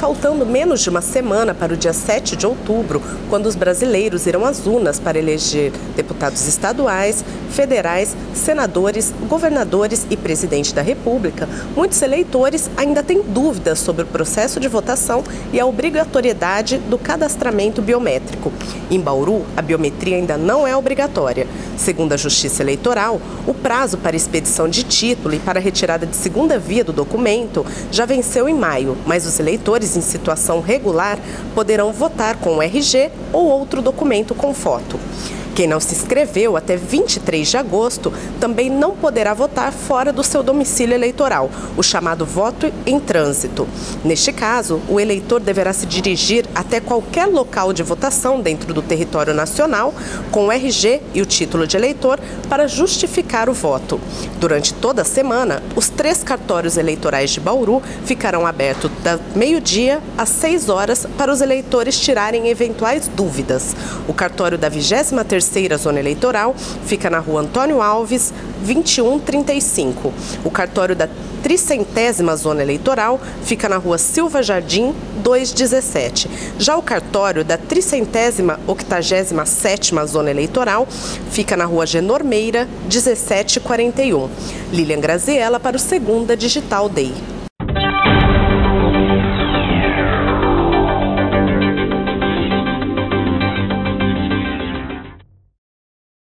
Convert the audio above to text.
faltando menos de uma semana para o dia 7 de outubro, quando os brasileiros irão às urnas para eleger deputados estaduais, federais, senadores, governadores e presidente da República, muitos eleitores ainda têm dúvidas sobre o processo de votação e a obrigatoriedade do cadastramento biométrico. Em Bauru, a biometria ainda não é obrigatória. Segundo a Justiça Eleitoral, o prazo para expedição de título e para retirada de segunda via do documento já venceu em maio, mas os eleitores em situação regular poderão votar com o RG ou outro documento com foto. Quem não se inscreveu até 23 de agosto também não poderá votar fora do seu domicílio eleitoral, o chamado voto em trânsito. Neste caso, o eleitor deverá se dirigir até qualquer local de votação dentro do território nacional com o RG e o título de eleitor para justificar o voto. Durante toda a semana, os 3 cartórios eleitorais de Bauru ficarão abertos da meio-dia às 6 horas para os eleitores tirarem eventuais dúvidas. O cartório da 23ª Zona Eleitoral fica na Rua Antônio Alves, 2135. O cartório da 300ª Zona Eleitoral fica na Rua Silva Jardim, 217. Já o cartório da 387ª Zona Eleitoral fica na Rua Genor Meira, 1741. Lilian Graziella para o Segunda Digital Day.